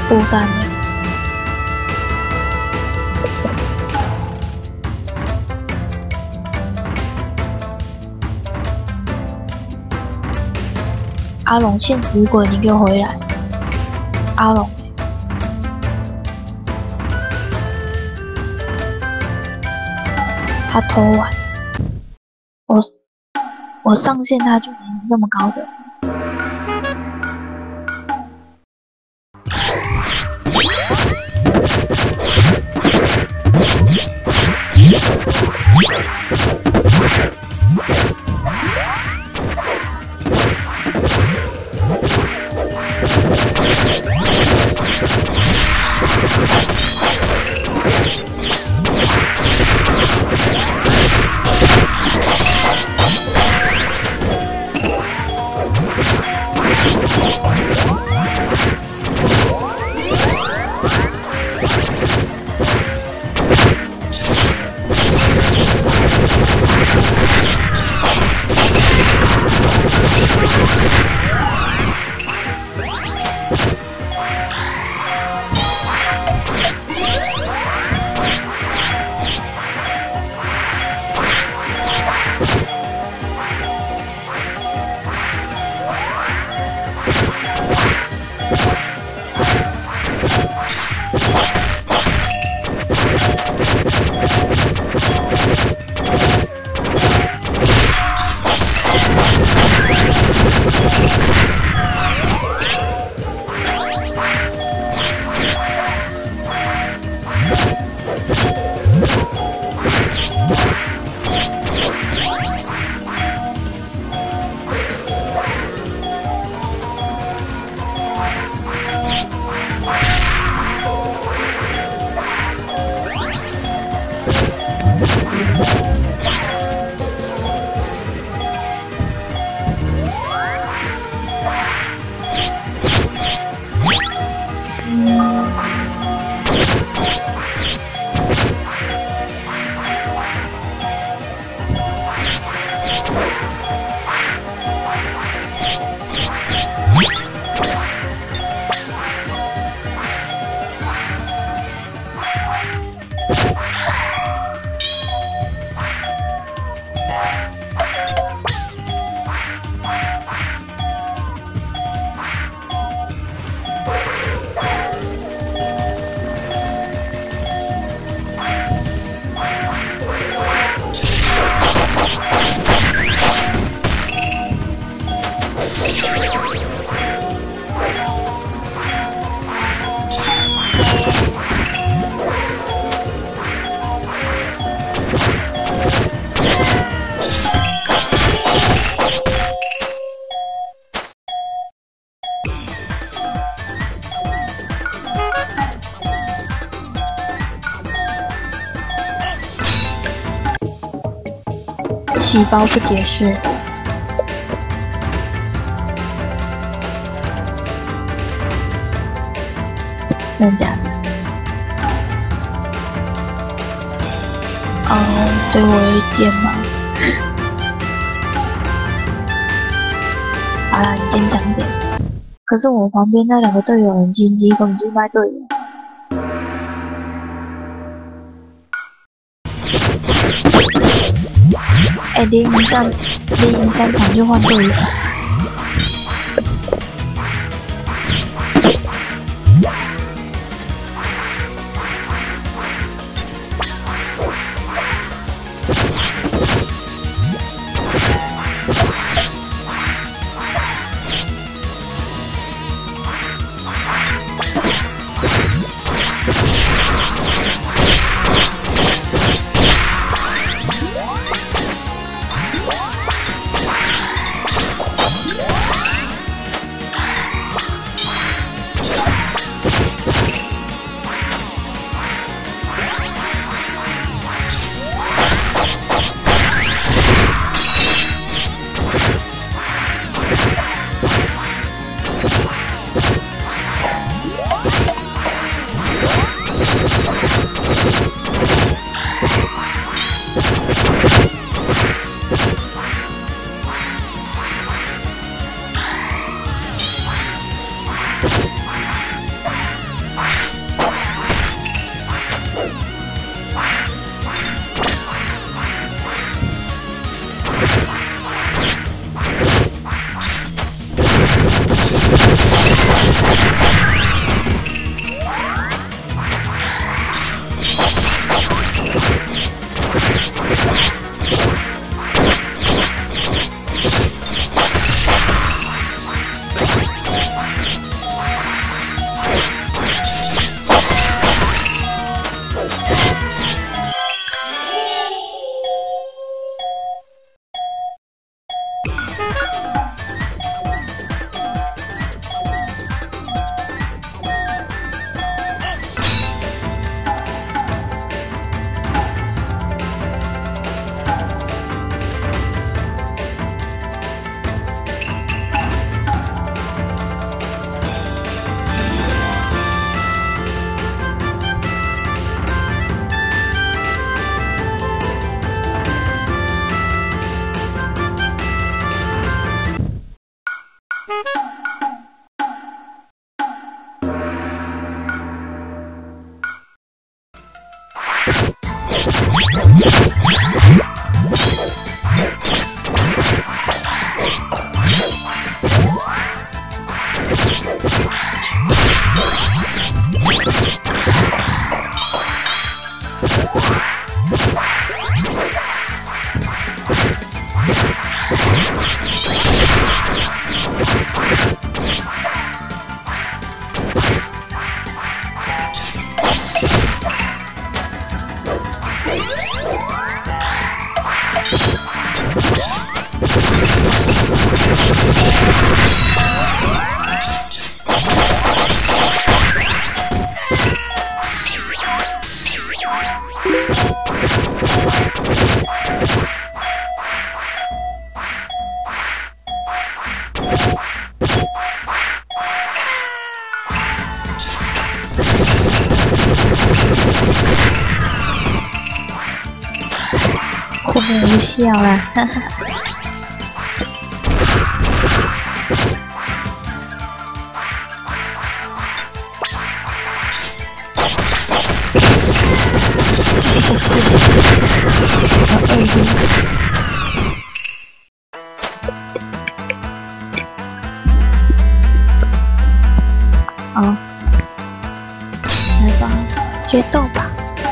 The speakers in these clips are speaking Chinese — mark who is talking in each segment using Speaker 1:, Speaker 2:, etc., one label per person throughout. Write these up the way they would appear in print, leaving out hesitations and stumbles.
Speaker 1: 孤单的。阿龙，现实鬼，你给我回来！阿龙，他偷玩，我上线他就那么高的。细胞不解释。真的假的？哦，对我有意见吗？好啦，你坚强点。可是我旁边那两个队友很心机，根本就是卖队友。零赢三场就换队友。 后面无效啦，哈哈。好，来吧，决斗吧。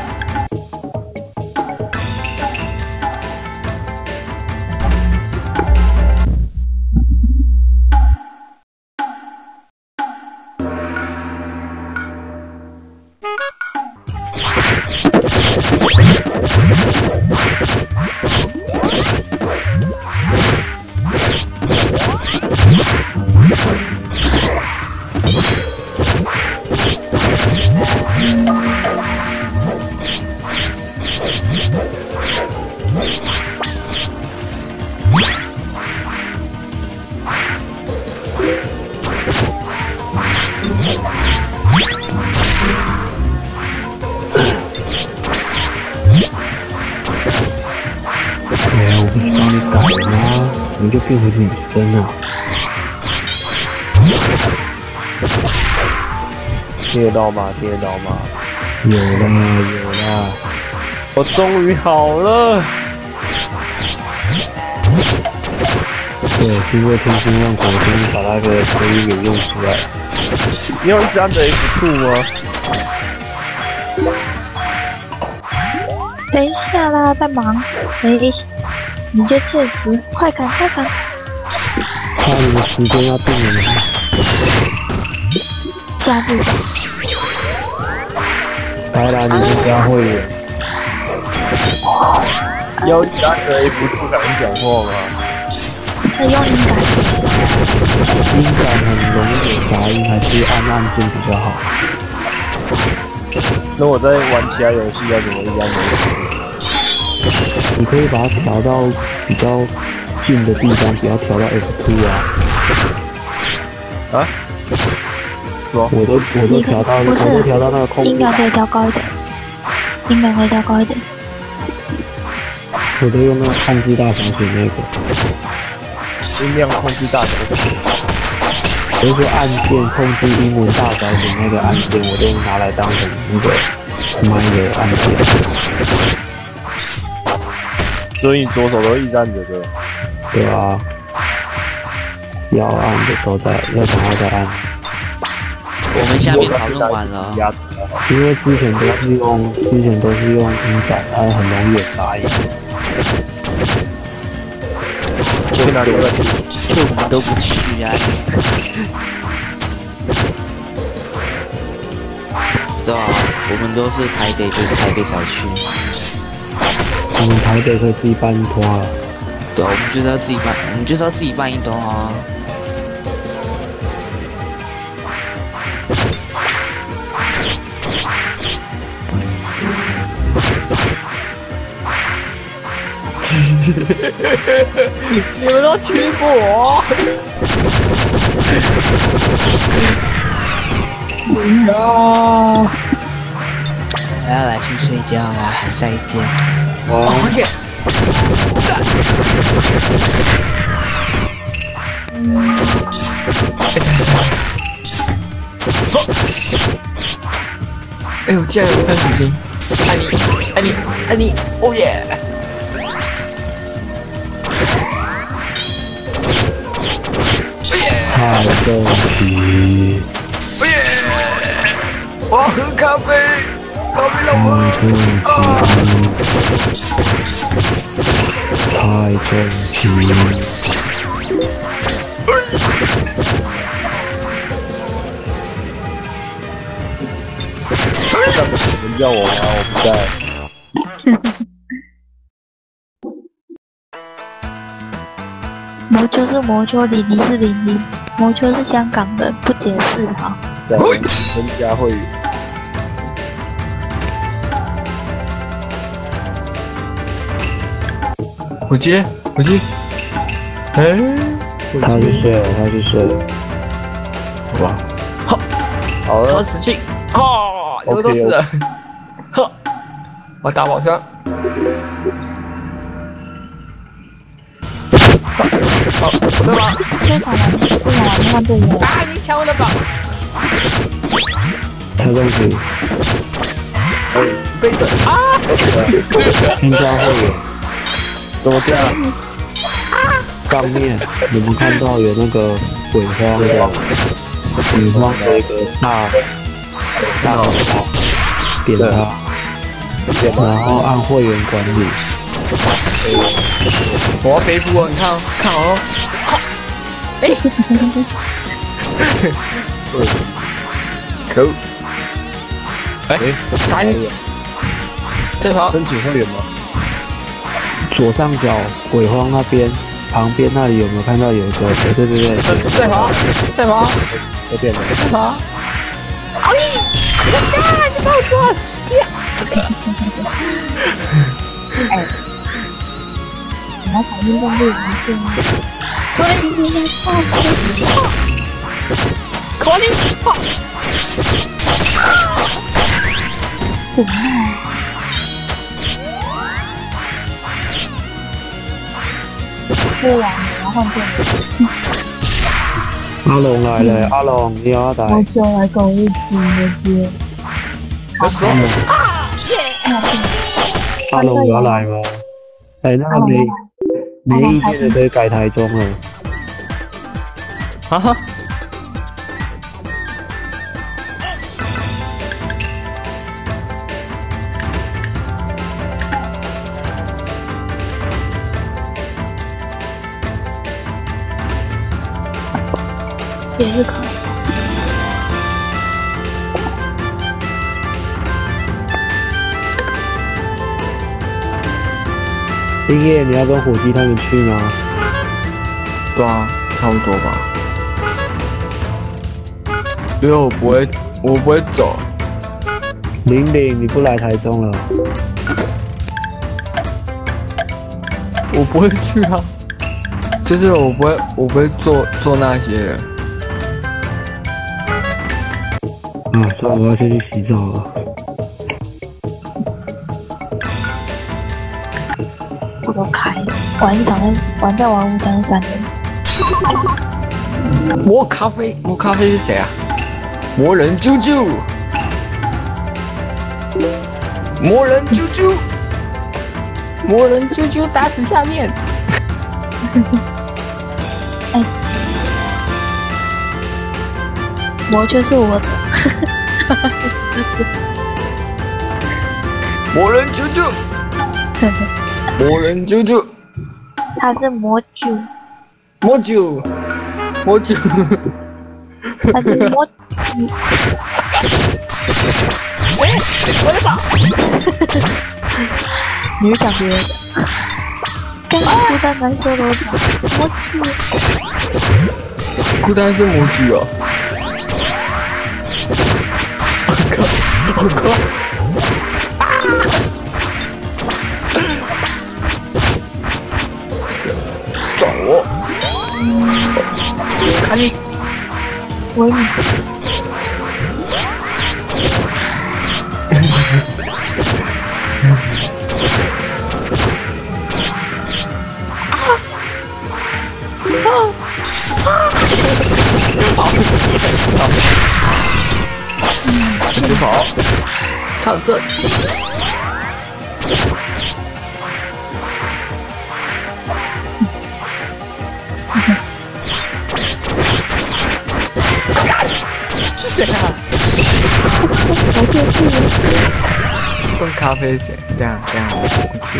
Speaker 2: 我不是帮你改了吗？你就变回女生了。
Speaker 3: 听得到吗？听得到吗？
Speaker 2: 有啦，
Speaker 3: 我终于好了。
Speaker 2: 对，是因为天星万果终于把那个可以给用出来。
Speaker 3: 你有一直按着 F2 吗？
Speaker 1: 等一下啦，在忙。你就切实，快砍！
Speaker 2: 差你的时间要定了吗？
Speaker 1: 加入吧。
Speaker 2: 来啦，你是加会员。
Speaker 3: 要一直按着 F2 才能讲话吗？
Speaker 1: 可以用音感。
Speaker 2: 音感很容易有杂音，还是按键比较好。
Speaker 3: 那我在玩其他游戏要怎么一直按着 F2？
Speaker 2: 你可以把它调到比较近的地方，不要调到 F2 啊。
Speaker 3: 啊？说？
Speaker 2: 我都调到，我都调到那个控制。
Speaker 1: 音感可以调高一点。
Speaker 2: 我都用那个控制大小选那个。
Speaker 3: 音量控制大小选。
Speaker 2: 就是按键控制英文大小选那个按键，我都拿来当成那个麦的按键。
Speaker 3: 所以你左手都一直按着的。
Speaker 2: 对啊，要按的时候要赶快再按。
Speaker 4: 我们下面讨论完了。
Speaker 2: 因为之前都是用音感，然后很容易有杂音。
Speaker 3: 去哪里了？
Speaker 4: 就我们都不去啊。对啊，我们都是台北，就是台北小区。
Speaker 2: 我们台北可以自己办一拖啊。
Speaker 4: 对啊，我们就是要自己办一拖啊。
Speaker 3: 你们都欺负我！
Speaker 4: 我要来去睡觉啦，再见。
Speaker 3: 抱歉。赞。
Speaker 5: 哎呦，竟然有30斤！爱你，爱你，爱你！哦耶！
Speaker 2: 太神奇！
Speaker 5: 哦耶！我要喝咖啡，咖啡让我
Speaker 2: 太神奇！
Speaker 3: 人叫我吗？我不在。
Speaker 1: 魔球是魔球，李黎是李黎，魔球是香港人，不解释哈。
Speaker 3: 在增加会员。
Speaker 5: 火鸡，火鸡，哎，
Speaker 2: 他去睡了，他去睡了。
Speaker 5: 好吧，好，
Speaker 3: 好了，
Speaker 5: 30斤，哦，有都死了，呵，我打宝箱，好，对吧？
Speaker 1: 现场玩，现场玩换队友。
Speaker 5: 啊，你抢我的宝，
Speaker 2: 他东西
Speaker 5: 被射啊！
Speaker 2: 添加会员
Speaker 3: 怎么这样？
Speaker 2: 上面你们看到有那个鬼荒的女方的一个大头套，点它，然后按会员管理。
Speaker 5: 我要背负哦，你看哦，看好哦，好，哎，可恶，哎，赶紧，这跑，
Speaker 3: 申请会员吗？
Speaker 2: 左上角鬼荒那边旁边那里有没有看到有一个？对对对，
Speaker 5: 再跑，再跑，
Speaker 3: 有点了。
Speaker 5: 再跑，哎，你把我抓，天！
Speaker 1: 哎，你要考运动力不是吗？
Speaker 5: 这里，可你，
Speaker 1: 怎么样？不然你要换队友。
Speaker 2: 阿龙来了，阿龙你要打？
Speaker 1: 我就来跟我一起那边。
Speaker 5: 有手啊！
Speaker 2: 阿龙有要来吗？哎，那个没意见的可以改台中了。
Speaker 5: 哈哈，
Speaker 1: 也是可以。
Speaker 2: 今夜你要跟火鸡他们去吗？
Speaker 5: 对啊，差不多吧。因为我不会走。
Speaker 2: 玲玲，你不来台中了？
Speaker 5: 我不会去啊，就是我不会做那些的。
Speaker 2: 算了，我要先去洗澡了。
Speaker 1: 我都开，玩一场再玩5场3人。
Speaker 5: 魔咖啡是谁啊？魔人啾啾，魔人啾啾，魔人啾啾打死下面。
Speaker 1: 哎，魔就是我的，就是。
Speaker 5: 魔人啾啾，魔人啾啾，
Speaker 1: 他是魔九，
Speaker 5: 魔九，魔九，
Speaker 1: 他是魔。
Speaker 5: 喂，我的宝。
Speaker 1: 你是想别人的？刚孤单难受多少？魔九。
Speaker 5: 孤单是魔九哦。我靠！啊！抓我！看你！
Speaker 1: 喂你！
Speaker 5: 好， 直跑，上阵。是谁啊？炖咖啡谁？这样，我去。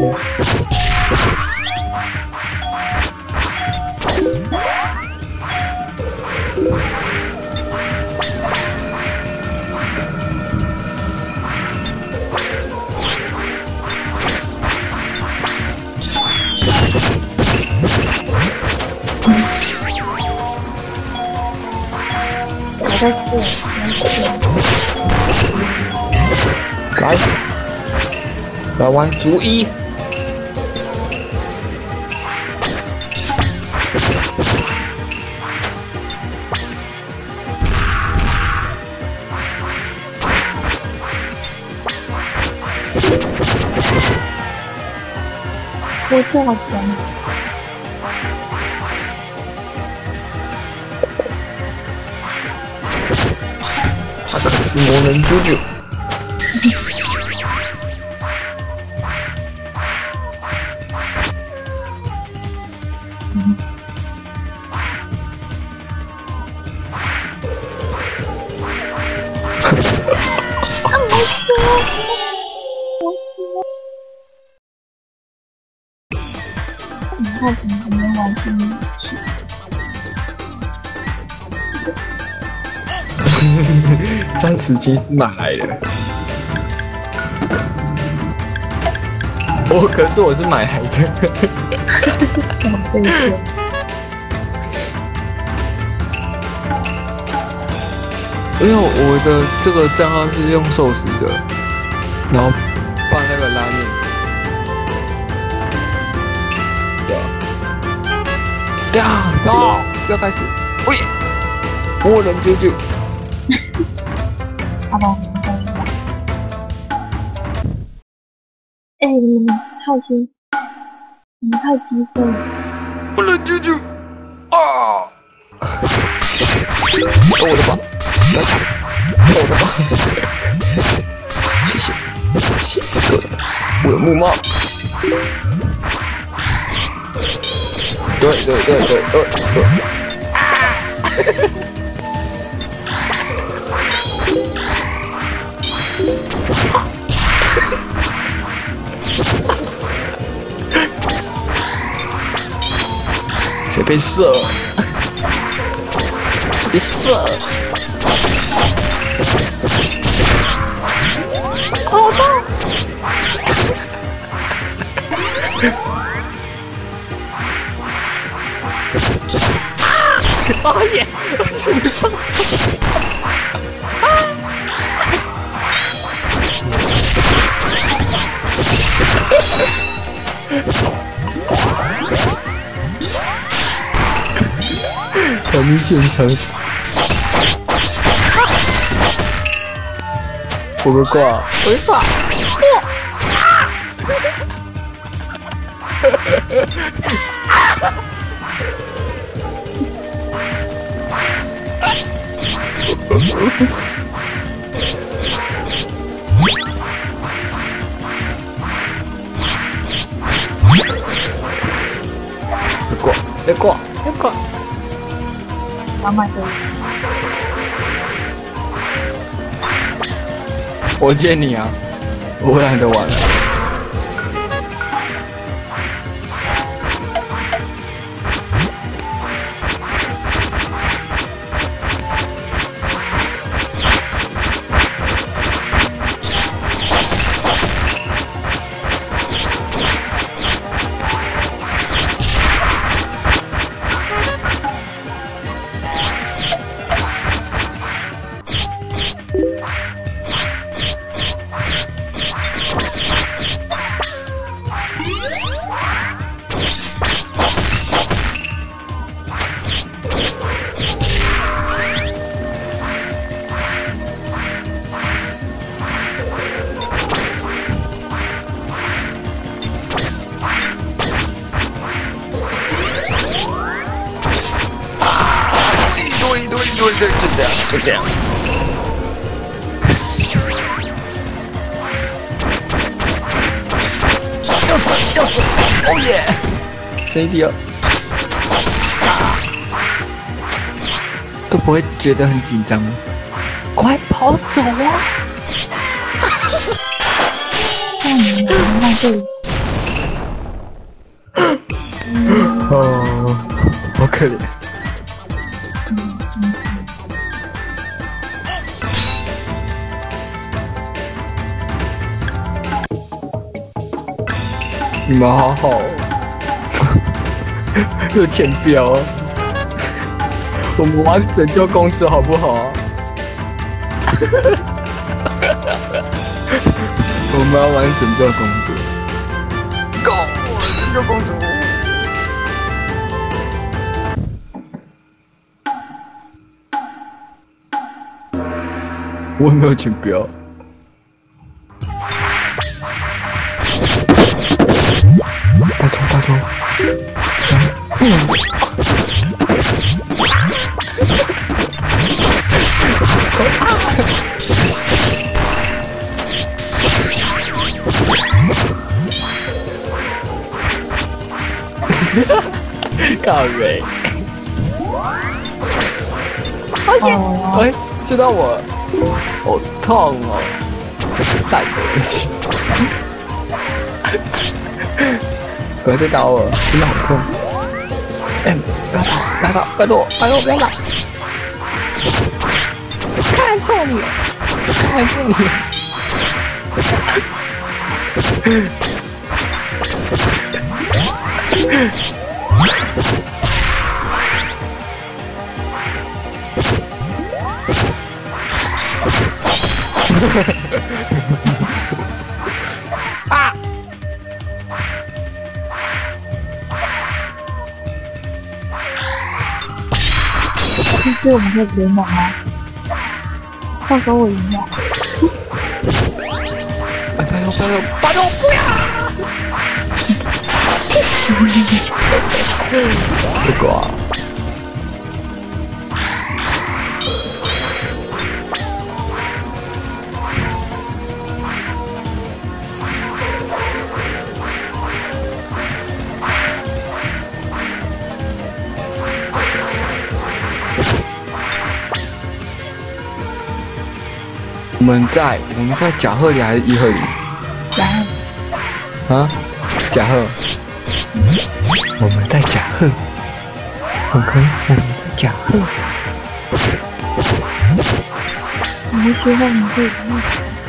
Speaker 1: 我在这，
Speaker 5: 来玩逐一。
Speaker 1: 我这好甜。
Speaker 5: 他可是魔人啾啾。
Speaker 1: 你看怎么没玩新武器？
Speaker 5: 30斤是买来的，可是我是买来的。
Speaker 1: 对对。
Speaker 5: 因为我的这个账号是用寿司的，然后放那个拉面。对啊，要开始，喂，魔人啾啾。
Speaker 1: 好吧，我们就一样。哎，你们太激动了。
Speaker 5: 魔人啾啾，啊！我的吧，不要抢，我的吧。谢谢，我有木帽。对。谁被射？谁被射？好痛！啊耶！小明现成，我个挂，回法，别挂！
Speaker 1: 妈妈就
Speaker 5: 我见你啊，我懒得玩了。对，就这样。 要死要死！哦耶！剩一滴了，都不会觉得很紧张吗？快跑走啊！
Speaker 1: 那你们在这里，
Speaker 5: 哦，好可怜。
Speaker 1: 辛苦。
Speaker 5: 你们好好哦，有钱标，我们玩拯救公主好不好啊？我们要玩拯救公主，Go！ 拯救公主。我也没有钱标。拜托拜托，行，靠瑞，发现，喂，知道我，好痛哦，太恶心。不要再打我，真的好痛！哎，不要打，不要打，拜托，拜托，不要打！看错你了，看错你了！啊！
Speaker 1: 这次我们可以联盟吗？到时候我赢了。
Speaker 5: 拜托拜托拜托不要！不管。我们在甲贺里还是伊贺里？
Speaker 1: 甲贺。
Speaker 5: 啊？甲贺。我们在甲贺。OK， 我们在甲贺。
Speaker 1: 我们学校你可以吗？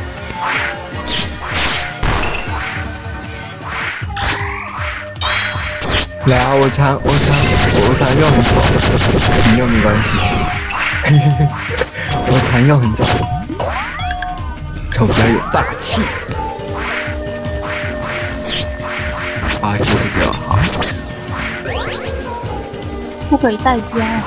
Speaker 5: 来啊！我常用很丑，你用没关系。我常用很丑。比较有霸气，霸气的比较好。
Speaker 1: 不可以带标啊！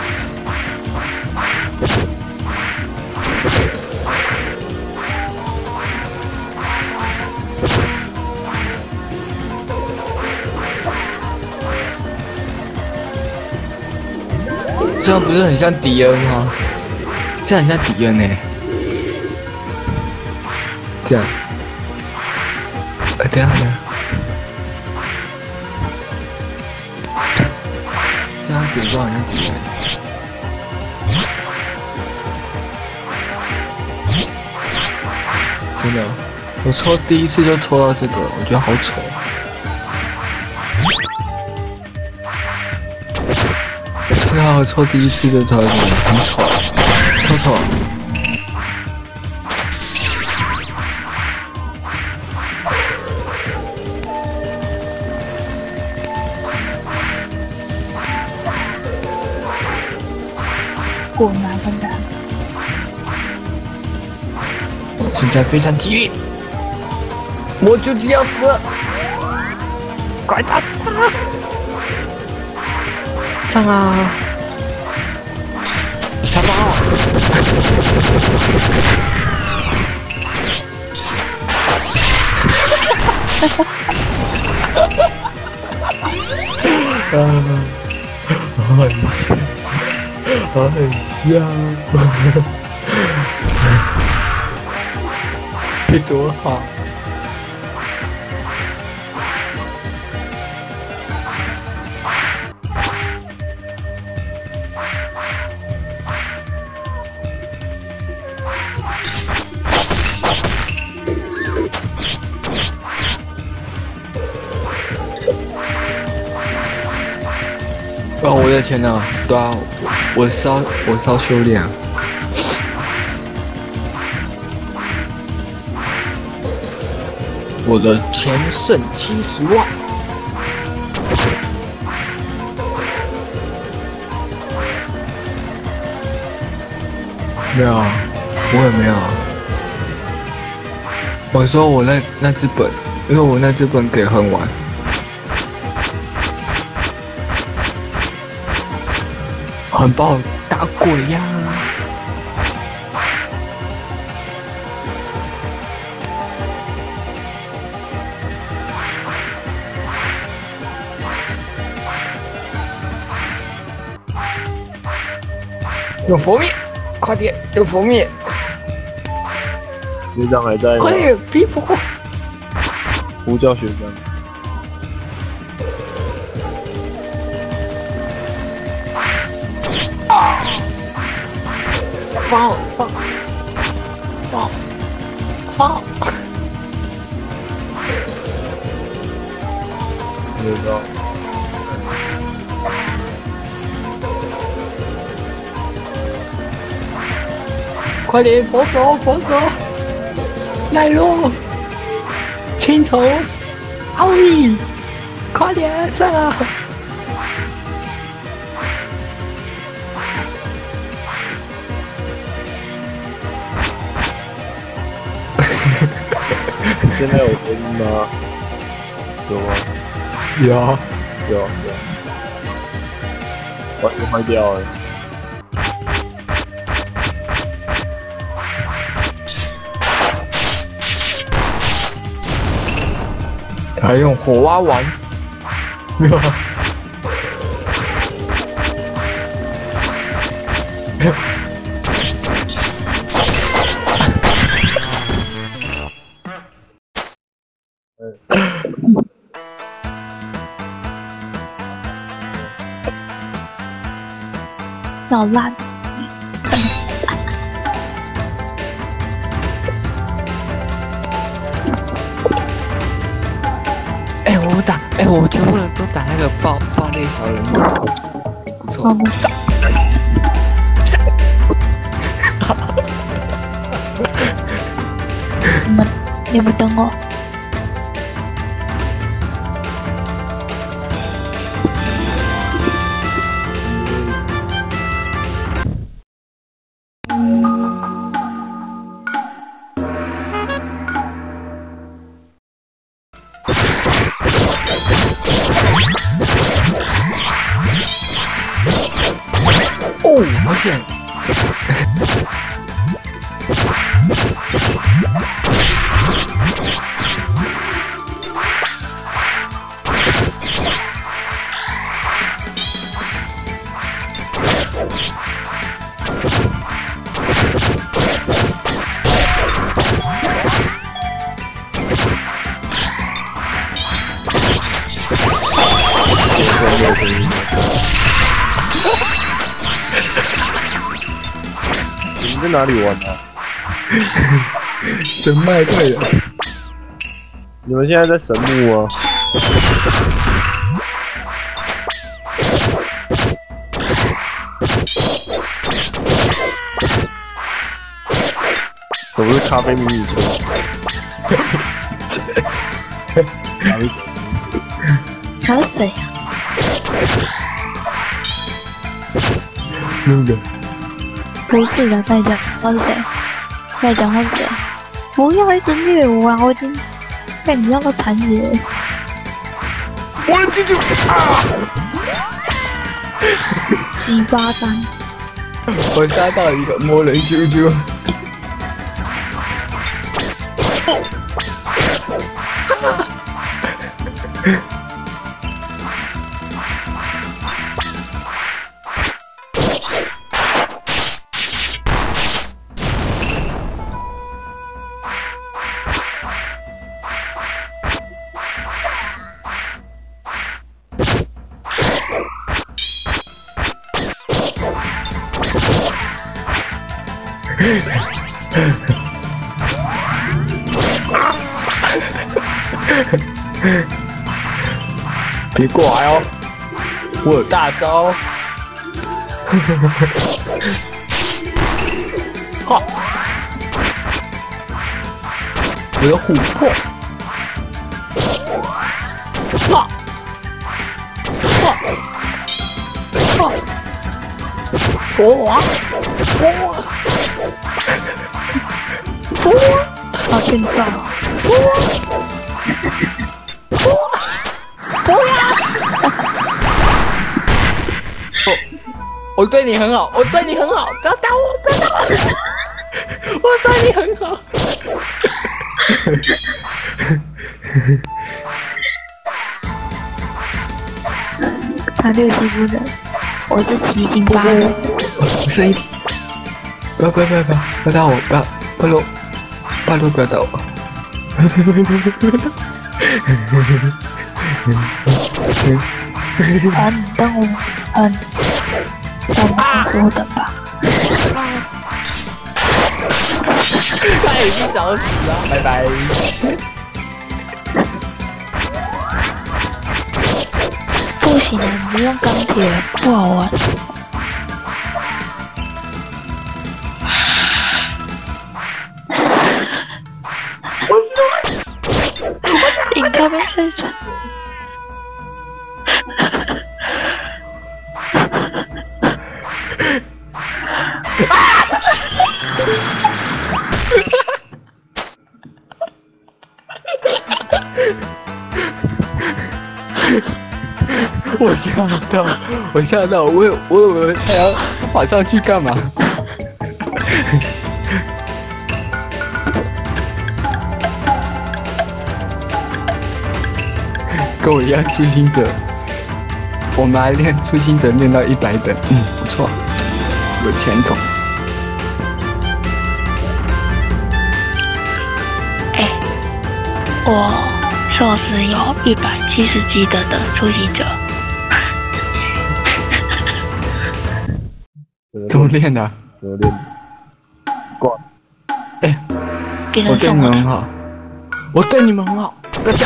Speaker 5: 这样不是很像迪恩吗？这样很像迪恩呢。这样，等一下呢？这样点状好像敌人。真的，我抽第一次就抽到这个，我觉得好丑。对啊，我抽第一次就抽到这个，很丑，超丑。
Speaker 1: 我拿看看。
Speaker 5: 现在非常激烈，我就要死了，快打死他！上啊！他跑！很香，你多好！ 哦，我的钱呢？对啊，我烧修炼啊。我的钱剩70万。没有，我也没有。我说我那只本，因为我那只本给很晚。很把我打鬼呀！用佛灭，快点用佛灭！
Speaker 3: 学长还在吗？
Speaker 5: 快点逼佛！
Speaker 3: 呼叫学长。
Speaker 5: 放！
Speaker 3: 不知道。
Speaker 5: 快点佛走！来喽！青头，奥义，快点上啊！
Speaker 3: 现在有声音吗？有吗？有。完全坏掉了。
Speaker 5: 还用火蛙丸？没有。
Speaker 1: 好烂。
Speaker 5: 我全部人都打那个爆裂小人子，不错。
Speaker 1: 你们等我。
Speaker 5: 哦，好险！
Speaker 3: 你们在哪里玩啊？
Speaker 5: 神脉队的。
Speaker 3: 你们现在在神木吗？什么是咖啡迷你村？
Speaker 1: 还有谁呀？
Speaker 5: 那个
Speaker 1: 不是的，再讲他是谁？再讲他是谁？不要一直虐我啊！我已经被你让到残血了。
Speaker 5: 我的舅舅啊！
Speaker 1: 鸡巴蛋！
Speaker 5: 我杀到一个魔人啾啾。别过来哦！ 我有大招。哈！我有琥珀。哈！哈！哈！佛王！佛王！佛王！
Speaker 1: 好欠揍！
Speaker 5: 佛王！佛王！佛王！我对你很好，我对你很好，不要打我，不要打我，我对你很好。
Speaker 1: 他六七不能，我是7斤8两。
Speaker 5: 我声音，不要打我，不要不要打我。
Speaker 1: 你等我，让我们说等吧。
Speaker 5: 他已经找死了，拜拜。
Speaker 1: 不行啊，你用钢铁不好玩。你该不会是？
Speaker 5: 我吓到，我以为他要跑上去干嘛？跟我一样初心者，我们来练初心者练到100等，不错，有前途。
Speaker 1: 我寿司有170级等的初心者。
Speaker 5: 怎么练的？
Speaker 3: 怎么练？挂。
Speaker 1: 别
Speaker 5: 我对
Speaker 1: 人送我的。
Speaker 5: 你们很好，我对你们很好，不要讲。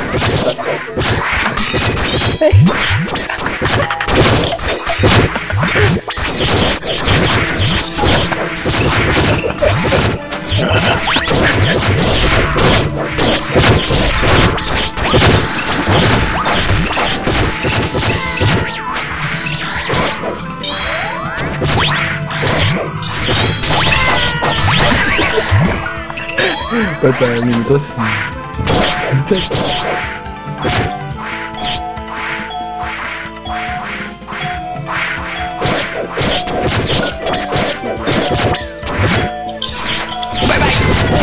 Speaker 5: 拜拜，你们都死。这。拜拜。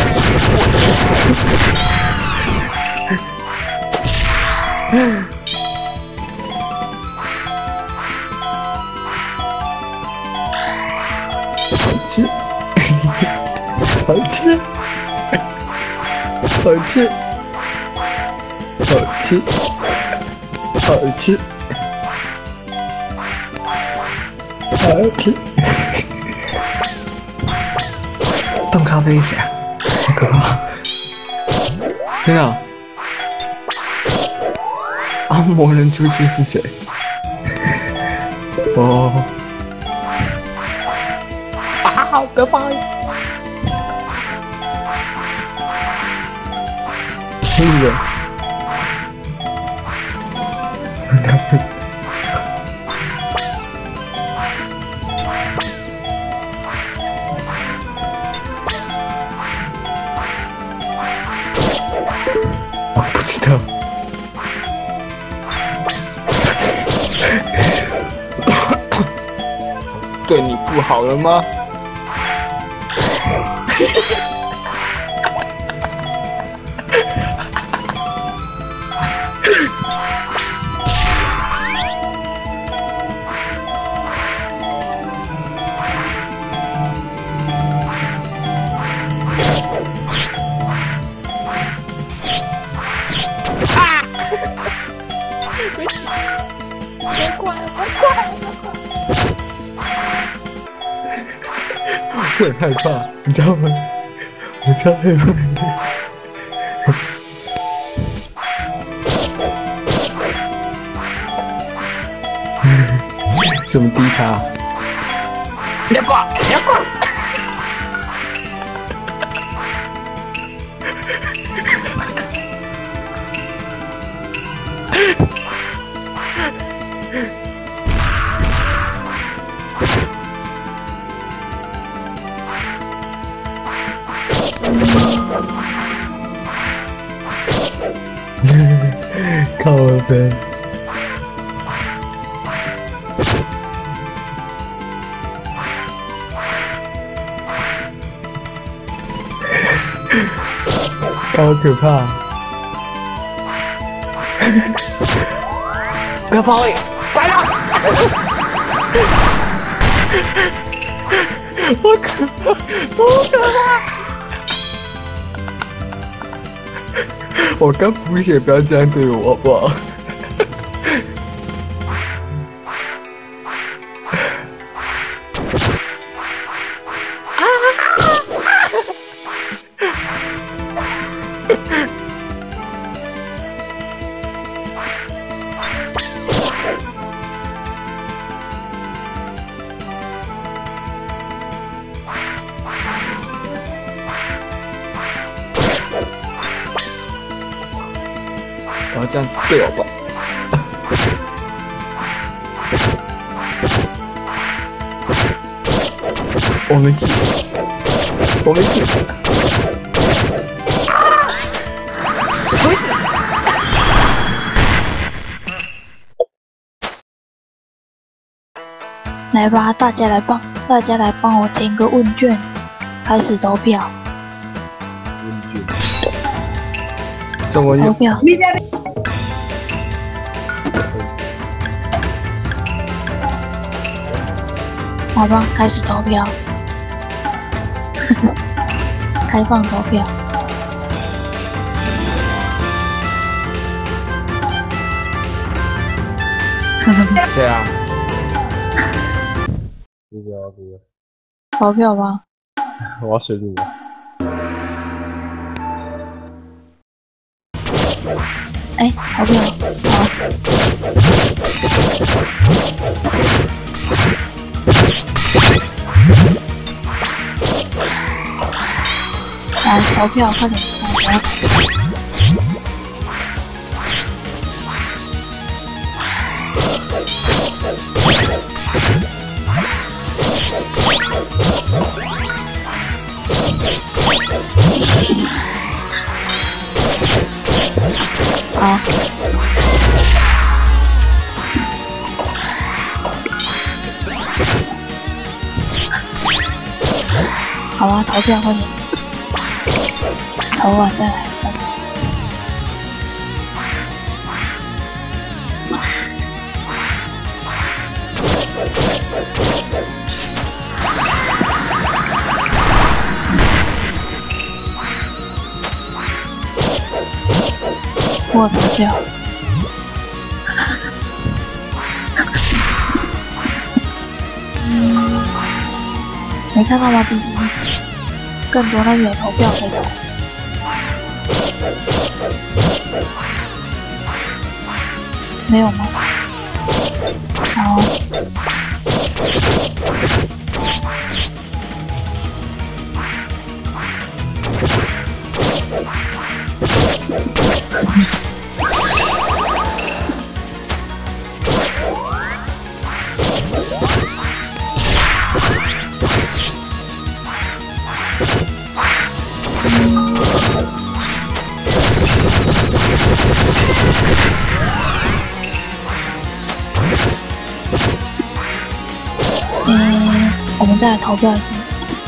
Speaker 5: 好吃，好吃。好吃，好吃，好吃，好吃。冻咖啡谁啊？好可怕！天哪！啊，魔人猪猪是谁？哦！啊！不要放！那个，我不知道。对你不好了吗？我很害怕，你知道吗？我超害怕。
Speaker 3: 什么低差？
Speaker 5: 不要挂，不要挂！
Speaker 3: 靠分。好可怕！
Speaker 5: 不要跑位，快了！
Speaker 3: 好可怕，好可怕！我刚补血，不要这样对我好不好？然后这样对我吧。我们起，我们起。
Speaker 1: 来吧，大家来帮我填个问卷，开始投票。
Speaker 3: 问卷。什么？
Speaker 1: 投票。好吧，开始投票。开放投票。
Speaker 3: 谁啊？
Speaker 1: 投票吧。
Speaker 3: 我要选你。
Speaker 1: 哎，投票，好。来投票，快点，来。好。好啊，投票快点，投完再来。我投票。没看到吗？第几？更多那边有投票可以投。没有吗？好。我们再来投票一次。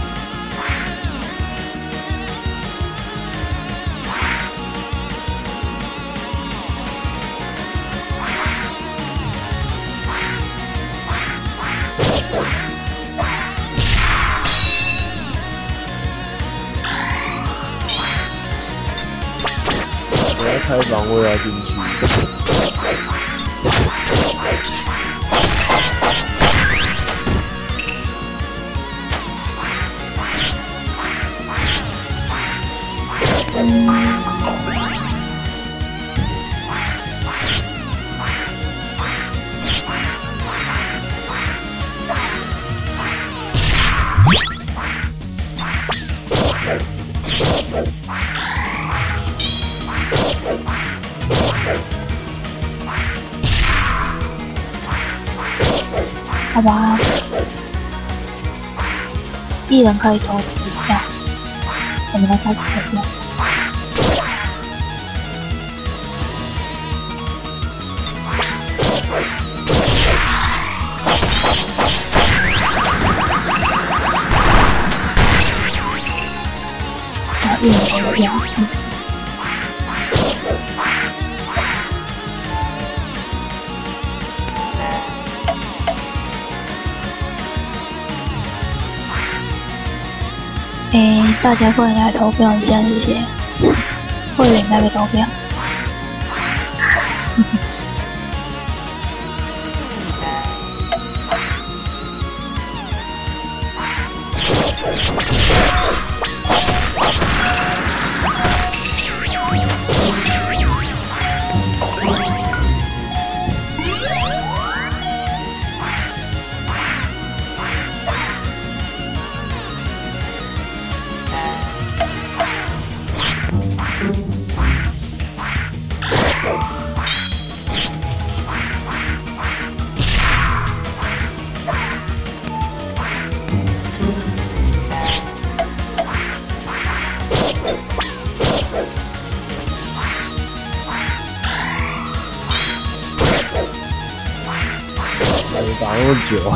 Speaker 3: 我要开房，我也要进去。
Speaker 1: 吧，一人可以投10票，我们来开始投票。一人投票，开始。大家快来投票一下，谢谢。会员那个投票。
Speaker 3: 打那么久。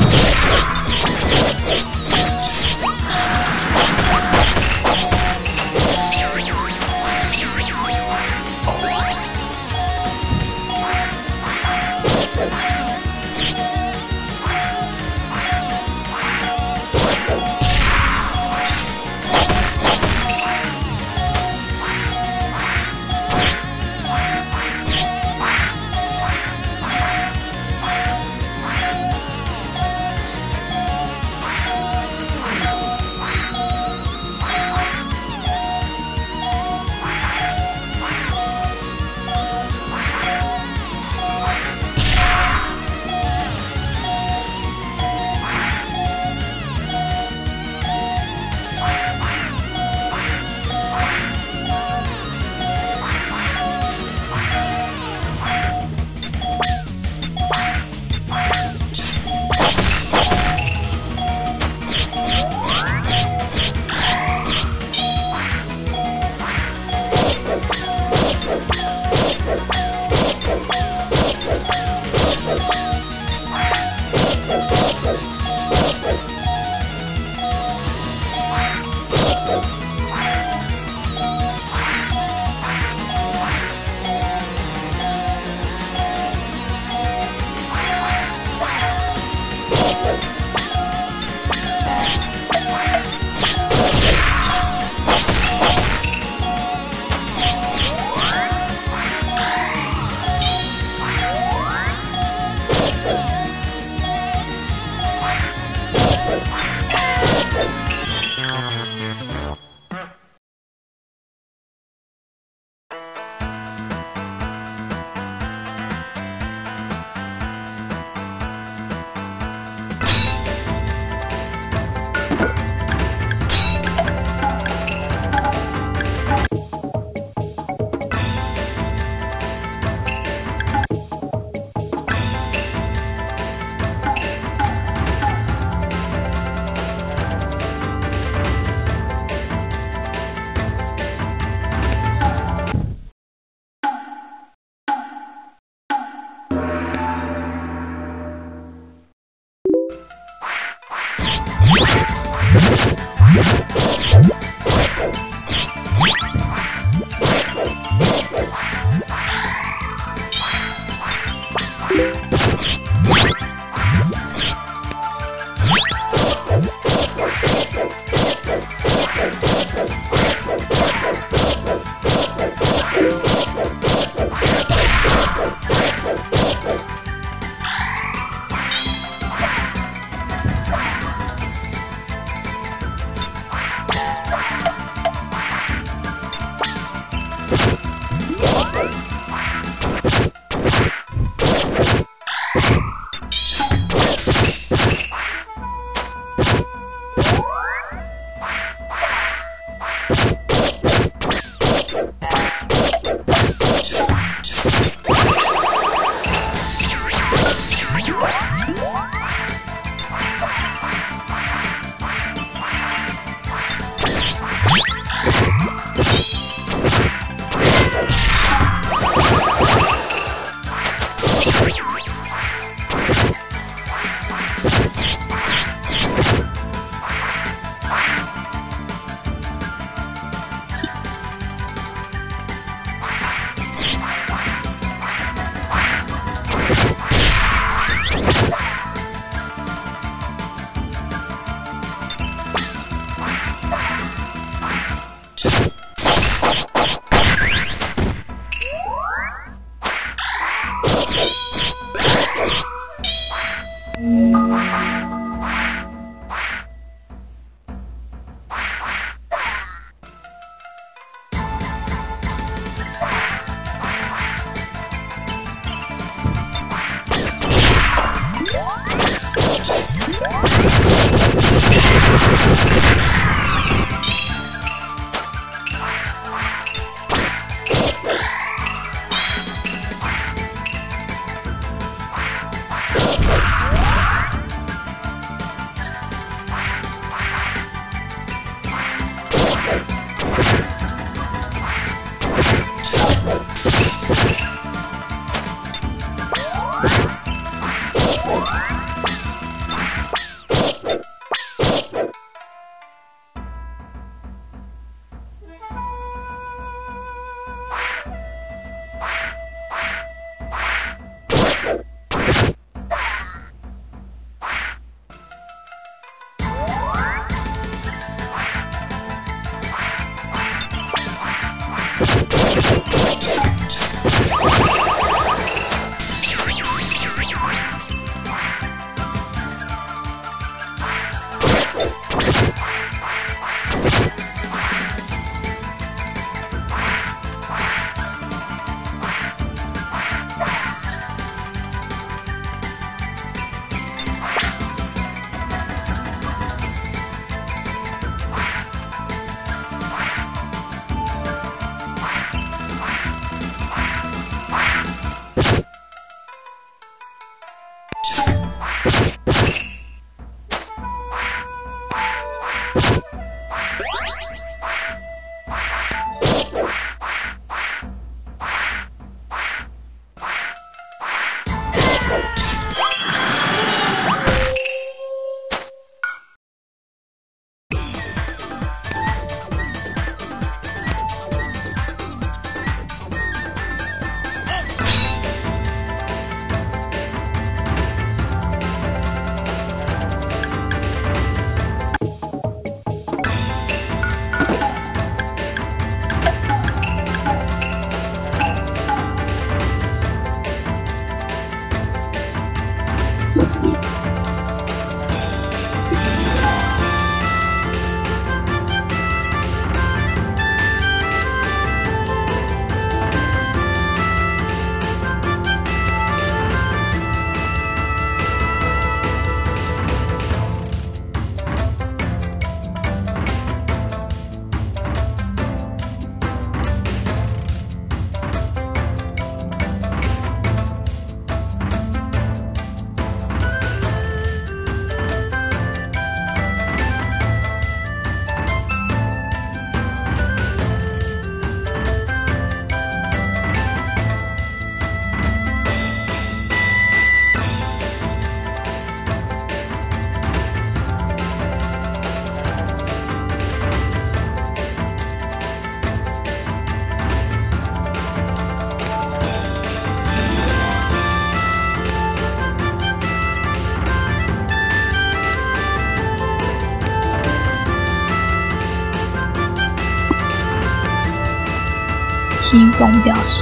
Speaker 1: 西风表示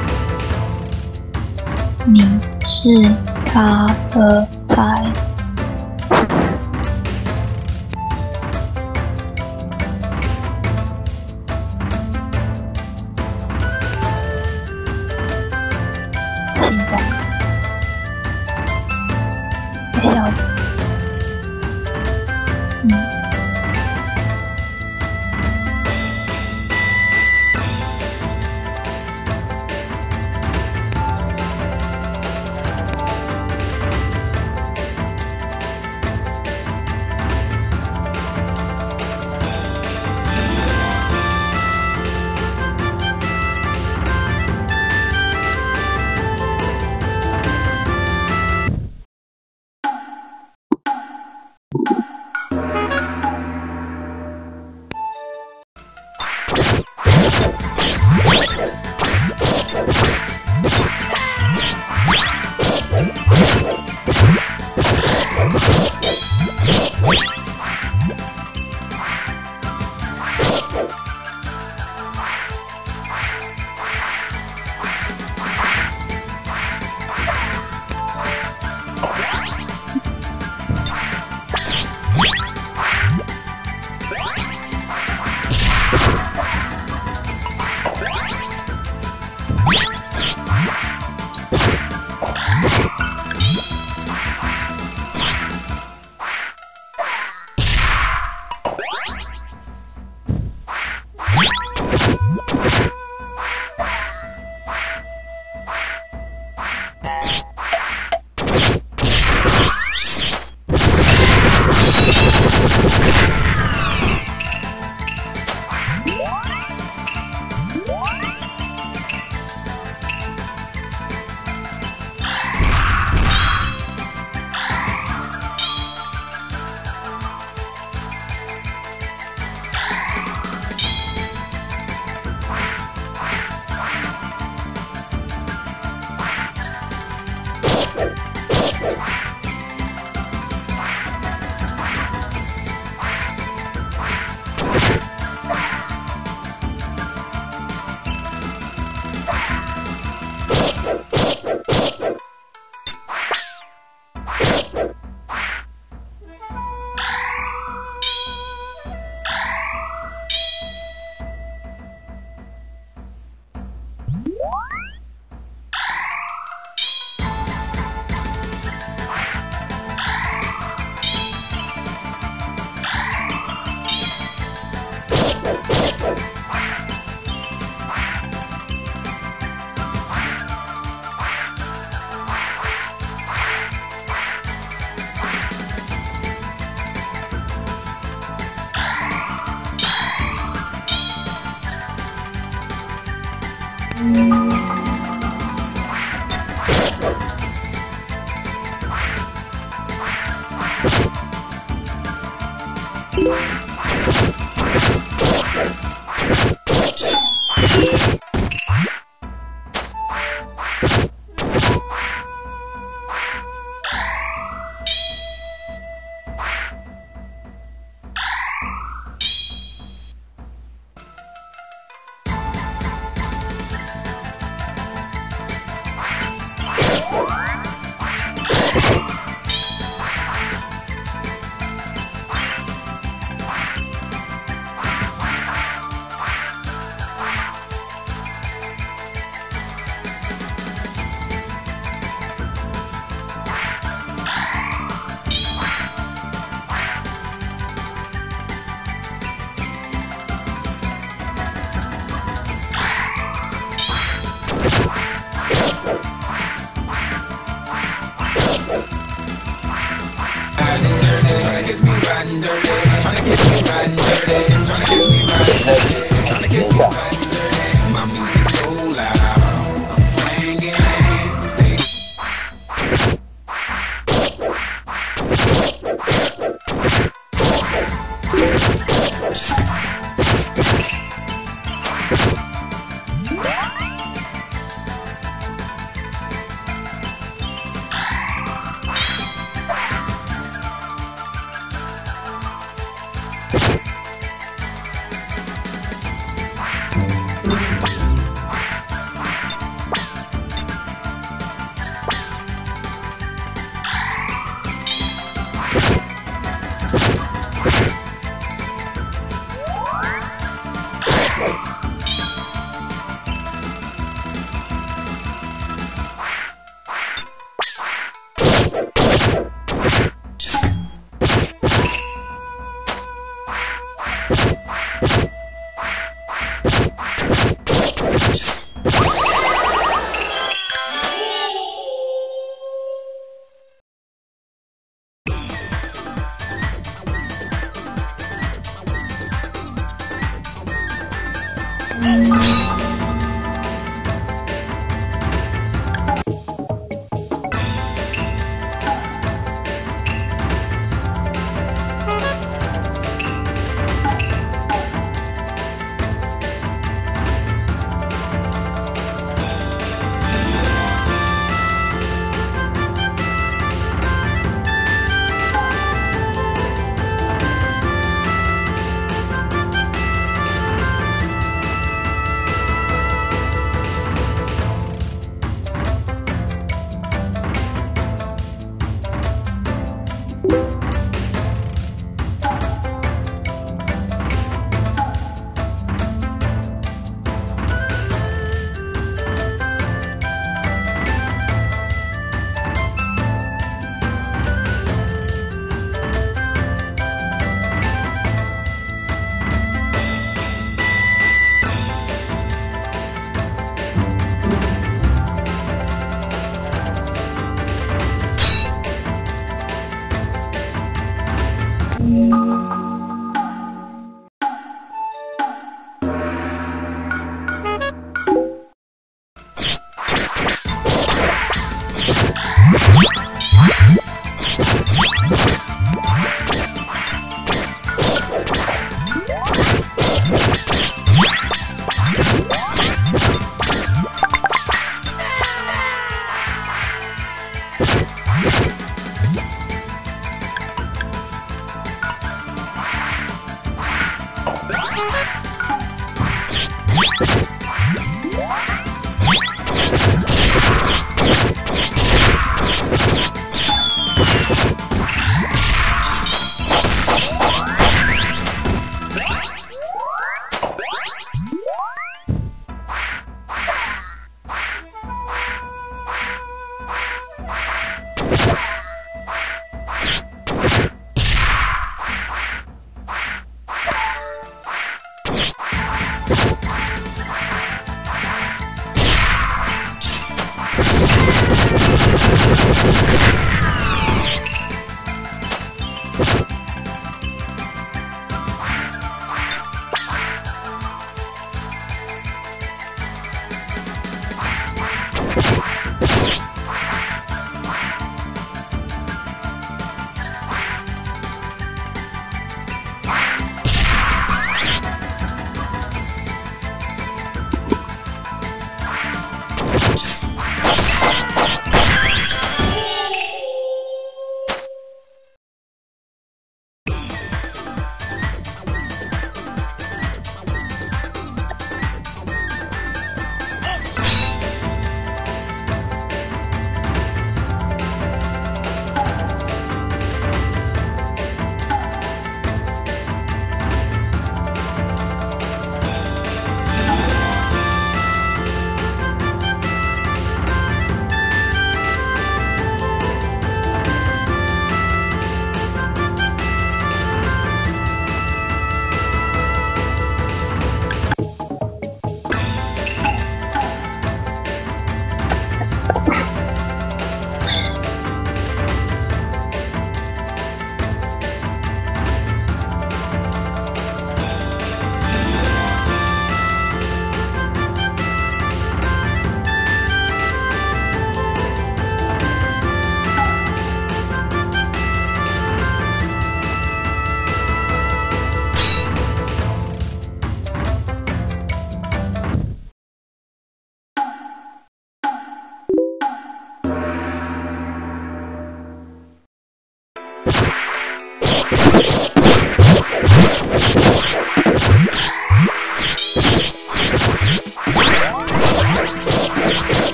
Speaker 1: 你是他的菜。西风，没有，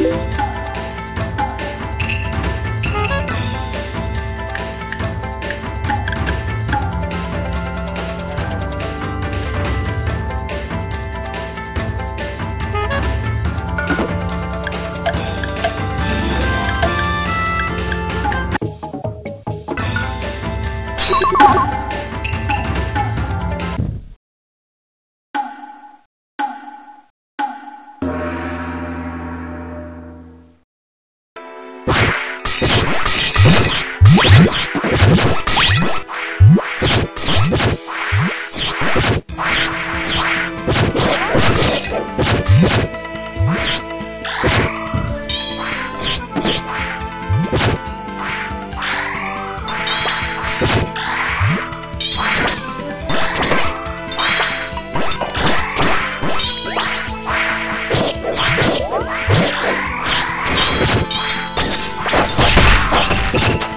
Speaker 5: you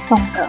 Speaker 1: 种的。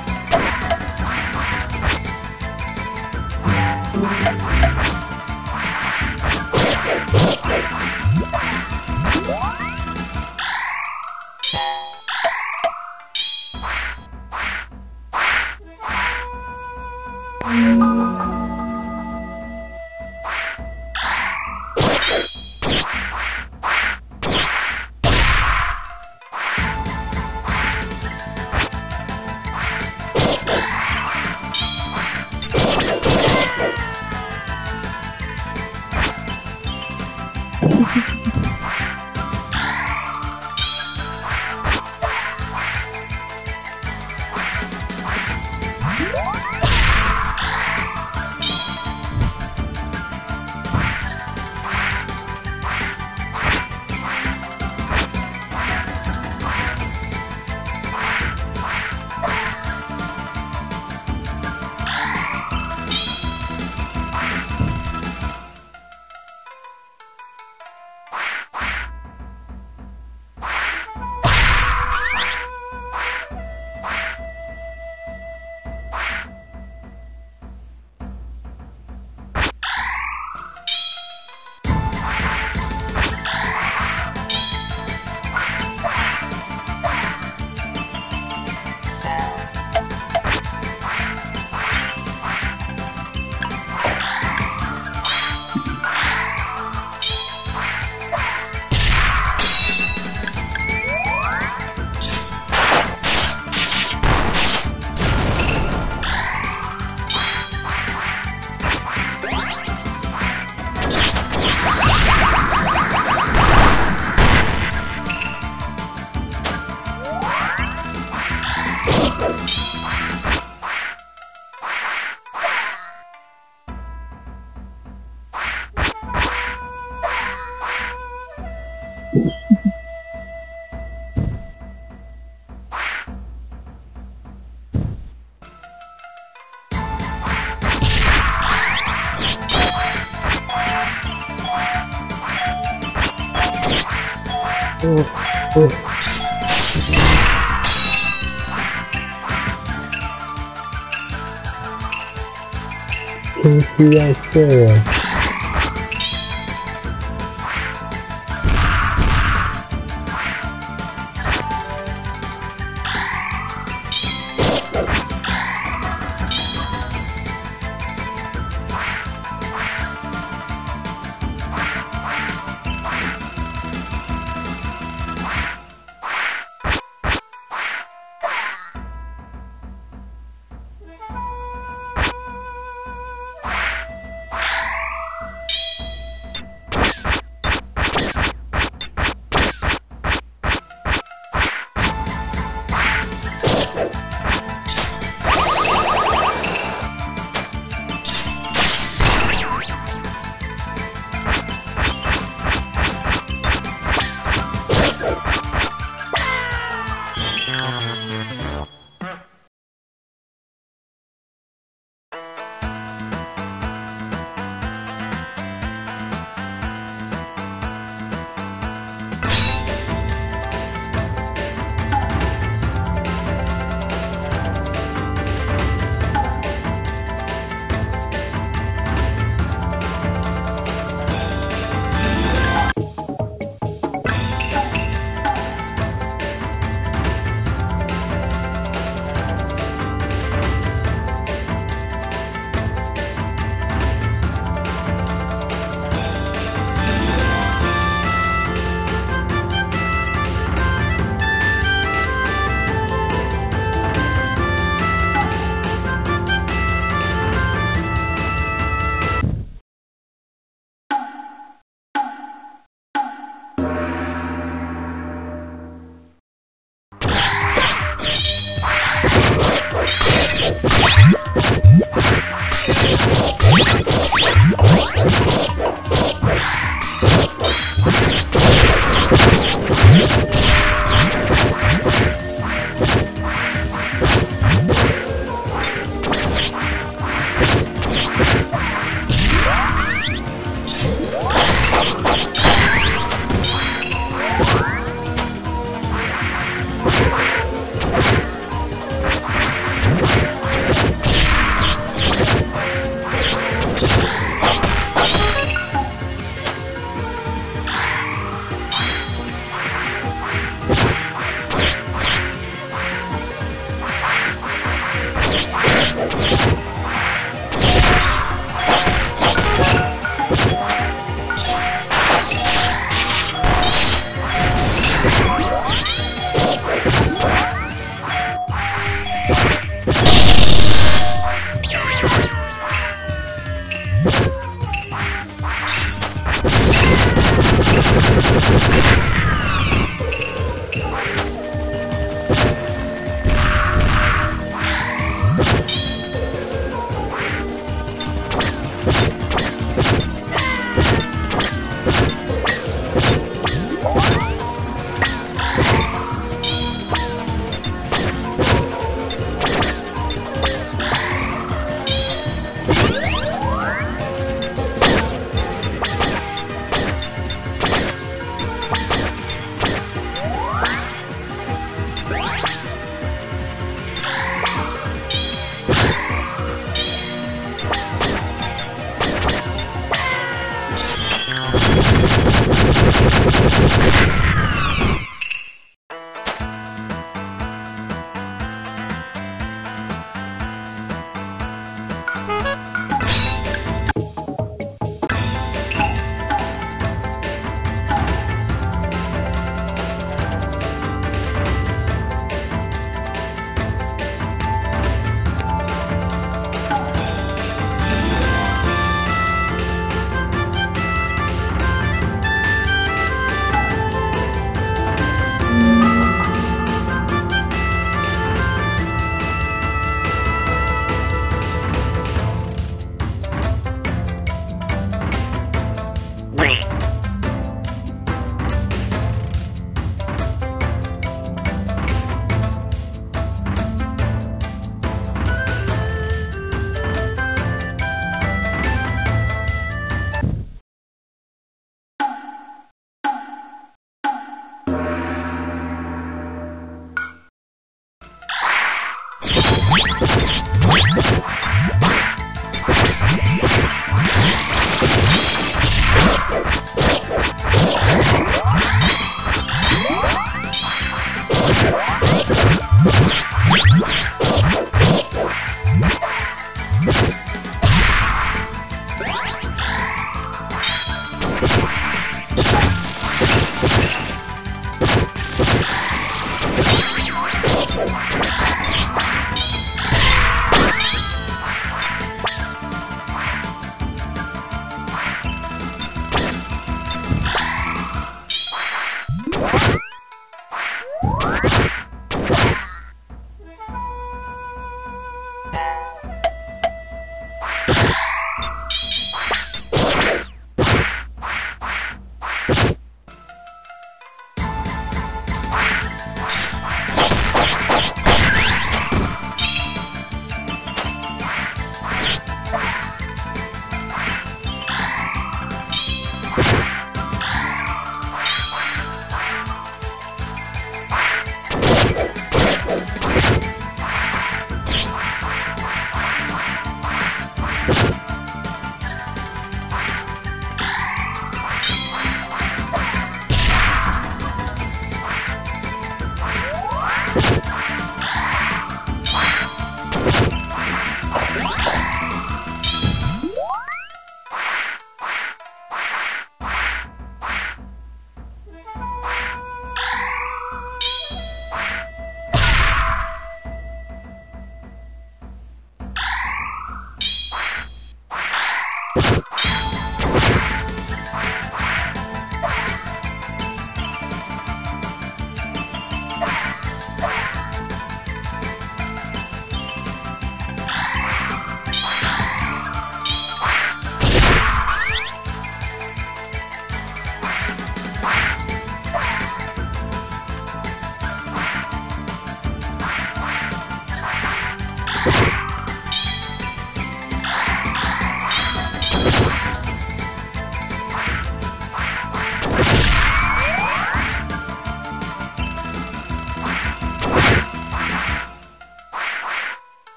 Speaker 3: 天气要睡了。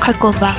Speaker 1: 快滚吧！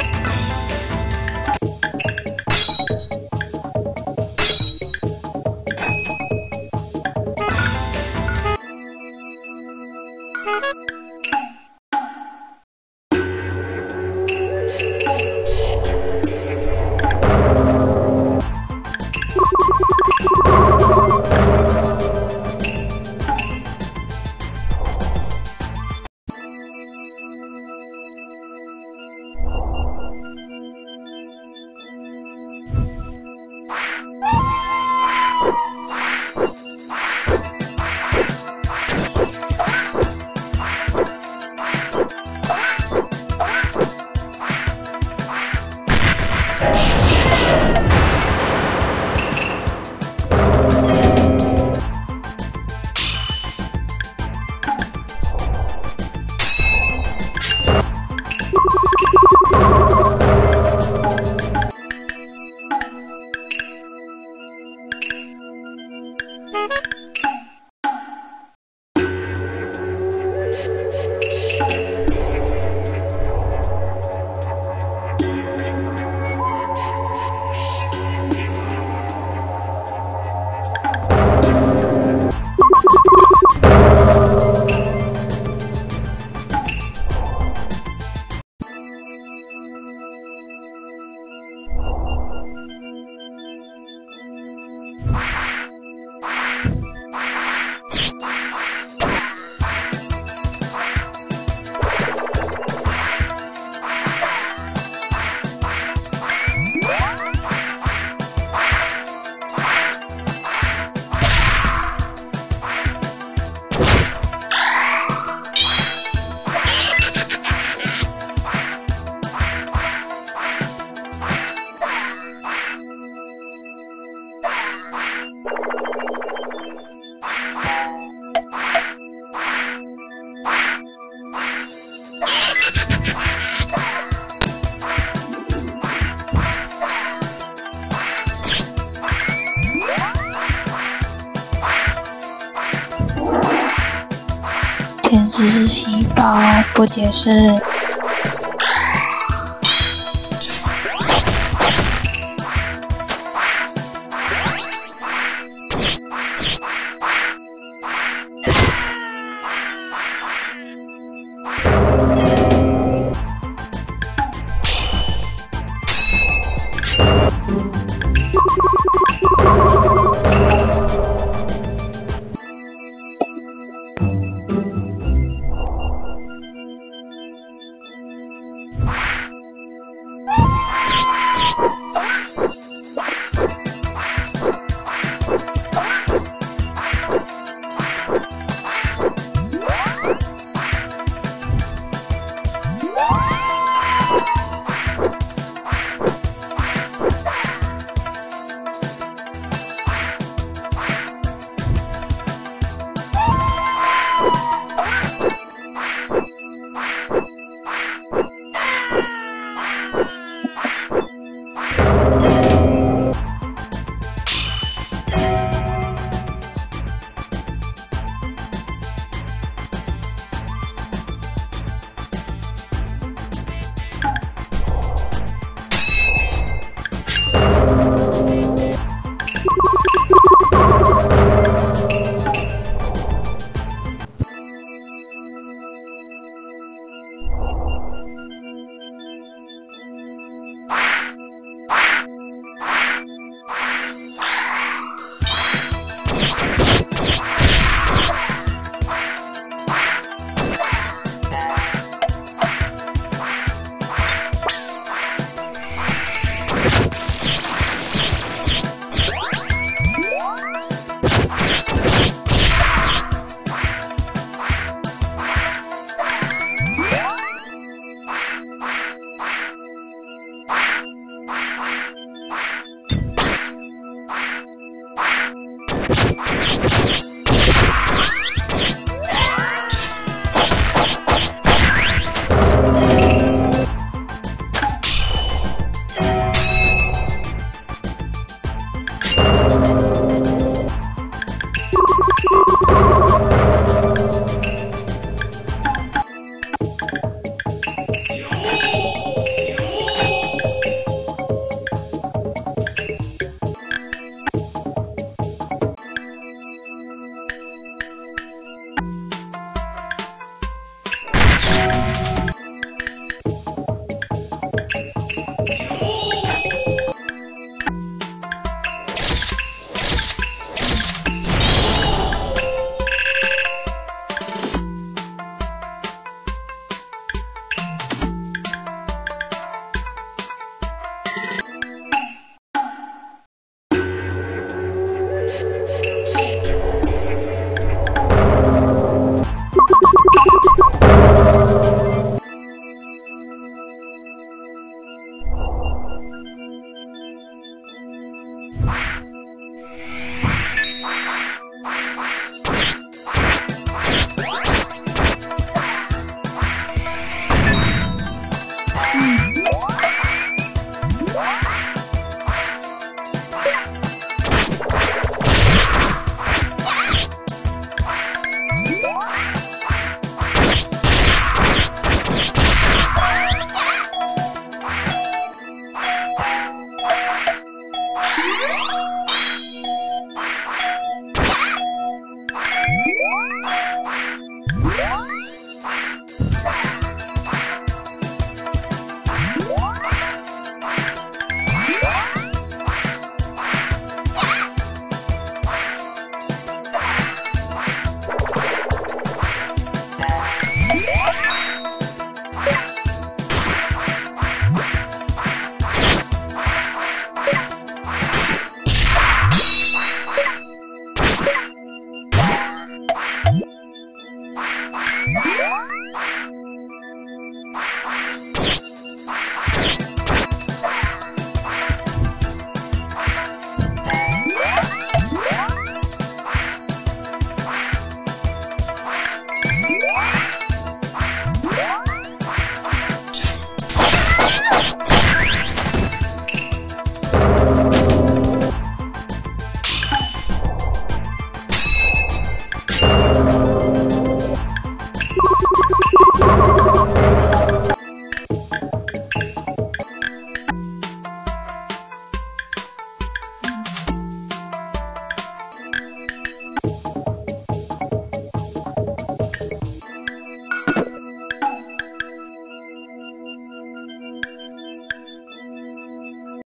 Speaker 1: 天使细胞不解释。